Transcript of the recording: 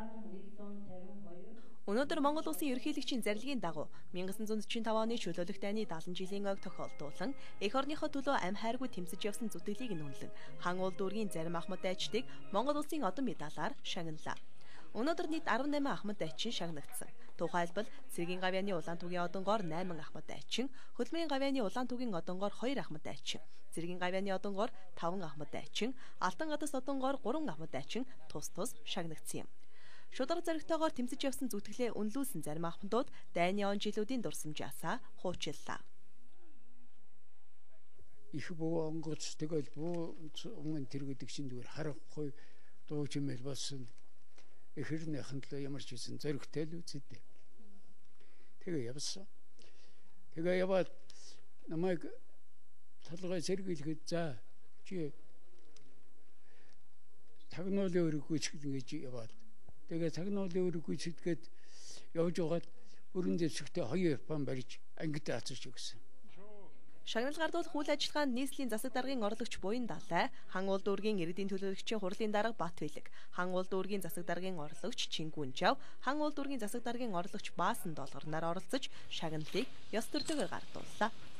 Өнөөдөр Монгол Улсын ерөнхийлөгчийн зарилгын дагуу 1945 оны чөлөөлөх дайны 70 жилийн ойг тохиолдуулан эх орныхоо төлөө амь хайргүй тэмцэж явсан зүтгэлийг нүүнлэн хан уул дүүргийн зарим ахмад дайчдыг Монгол Улсын одон медалаар шагналаа. Өнөөдөр нийт 18 ахмад дайчин шагнагдсан. Тухайлбал Цэргийн гавьяаны улаан түүгийн одонгоор 8 ахмад дайчин, Хөлмийн гавьяаны улаан түүгийн одонгоор 2 ахмад дайчин, Цэргийн гавьяаны одонгоор 5 ахмад дайчин, Алтан гадас одонгоор 3 ахмад дайчин тус шагнагдсан юм. Шударга зоригтойгоор тэмцэж явсан зүтгэлээ үнэлүүлсэн зарим ахмадууд дайны он жилүүдийн дурсамжаасаа хуучиллаа. Их буу онгоц тэгэл буу өмнө тэргэдэг шин зүгээр харахгүй дуу чимэл болсон. Эхэрнийхэн л ямар ч гэсэн зоригтой л үзэдэ. Тэгээ явсан. Тэгээ яваад намайг толгой сэргийлэхэд за чи тагнуулын өргөгүй ч гэж яваад тэгээ тагнуулын өргөгүй чидгээд явж байгаад өрөн дэвсгтээ 2 Япон барьж ангид ацарч өгсөн. Шагнал гардуулах үйл ажиллагаанд нийслэлийн засаг даргын орлогч Буян Далай, хан уул дүүргийн иргэдийн төлөөлөгчийн хурлын дарга Бат Билэг, хан уул дүүргийн засаг даргын орлогч Чингүн Жав, хан уул дүүргийн засаг даргын орлогч Баасан Долгорнаар оролцож шагналыг ёс төрөлөөр гардууллаа.